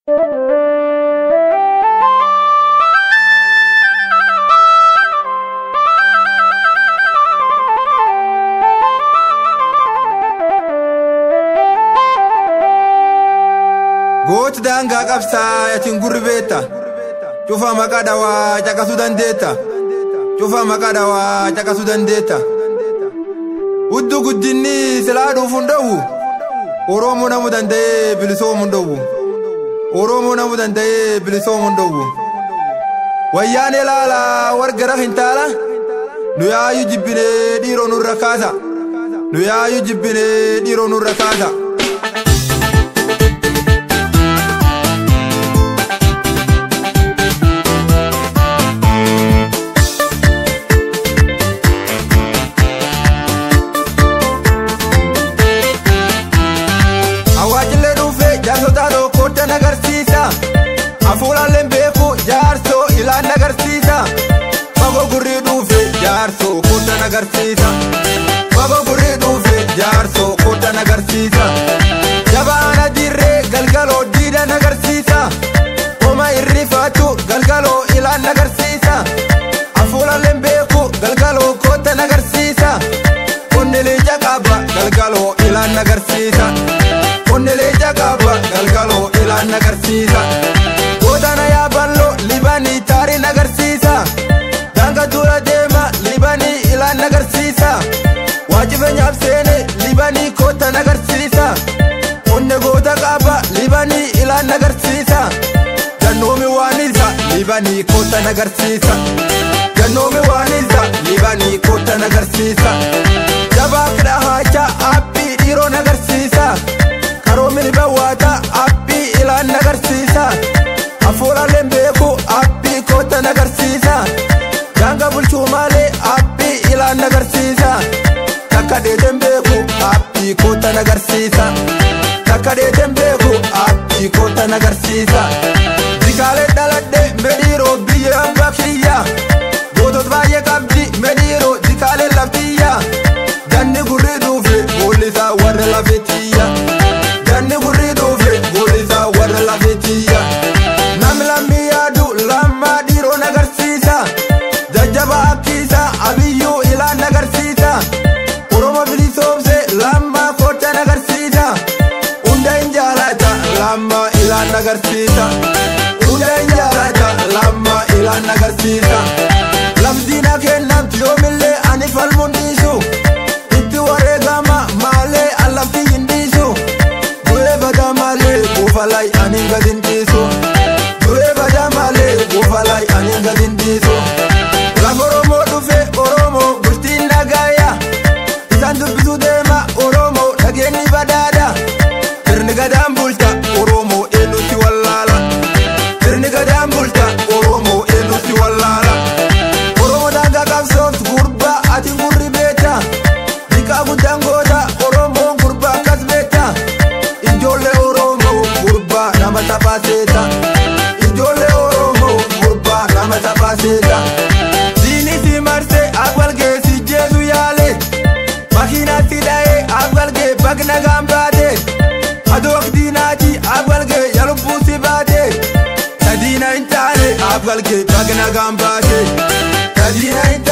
Goch danga qabsa yatin gurbeta Chufa makadawa chaka sudandeta Chufa makadawa chaka sudandeta Uddu guddinni siladu fundawu Oromo namu dandaye biliso mundawu Oromo namu dandaye biliso mundawu Wayyane lala wargara hintala Nuyayu jibbine diro nurra kaza Nuyayu jibbine diro nurra kaza Afula lembeku jarso ila nagarsisa Bago gurri dufe jarso kota nagarsisa Bago gurri dufe jarso kota nagarsisa Jabana dirre galgalo dida nagarsisa Oma irrifatu galgalo ila nagarsisa Afula lembeku galgalo kota nagarsisa Onnele jagaba galgalo ila nagarsisa Onnele jagaba galgalo ila nagarsisa Godana ya ballo libani tari nagarsisa Danga dura dema libani ila nagarsisa Wajibe nyabsene libani kota nagarsisa Onne goda gaba libani ila nagarsisa Janomi waniza libani kota nagarsisa Janomi waniza libani kota nagarsisa Jabak da hacha appi diro nagarsisa Karomi libawata appi ila nagarsisa Afula lembeku appi kota nagarsisa Janga bulchumale appi ila nagarsisa Takade dembeku appi kota nagarsisa Takade dembeku appi kota nagarsisa Zikale dalade mediro biye ambakiya Godot baye kabdi mediro zikale laftiya Janni gurri dufe golisa warra lafetiya Janni gurri dufe golisa warra lafetiya Lama diro nagarsisa Jajaba akisa abiyu ila nagarsisa Oromo bilisomse lama kota nagarsisa Unda injalata lama ila nagarsisa Unda injalata lama ila nagarsisa Lamdina kenam yomille anifal mundisu Itti waregama male alafti indisu Dule bada male kufalai aningadindisu Dure bada male gufalai aninga dindiso Laf Oromo dufe Oromo bultiin nagaya Isan dubbisu deema Oromo dhageenyi badada Sirni gadaan bulta Oromo eenutti wallaala Sirni gadaan bulta Oromo eenutti wallaala Oromo daangaa qabsoomtu gurba ati gurri beeta Diqaa guddaan goota Oromo gurba akkas beeta Ijoollee Oromo gurba nama tapaaseeta Ijoollee Oromoo gurba nama tapaaseeta Diini si marse agwalgee si jeesu yaale Makiinatti dha'ee agwalgee bagna gambaate Adook diinaati agwalgee yalubbuu si baate Tadiina hin taane agwalgee bagna gambaate Tadiina hin